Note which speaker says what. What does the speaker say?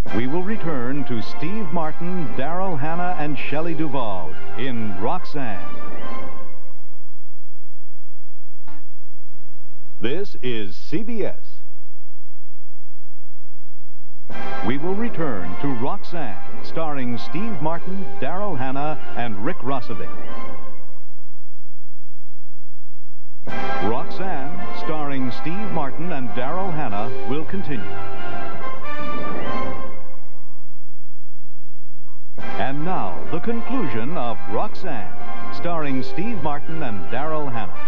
Speaker 1: We will return to Steve Martin, Daryl Hannah, and Shelley Duvall in Roxanne. This is CBS. We will return to Roxanne, starring Steve Martin, Daryl Hannah, and Rick Rossovich. Roxanne, starring Steve Martin and Daryl Hannah, will continue. And now, the conclusion of Roxanne, starring Steve Martin and Daryl Hannah.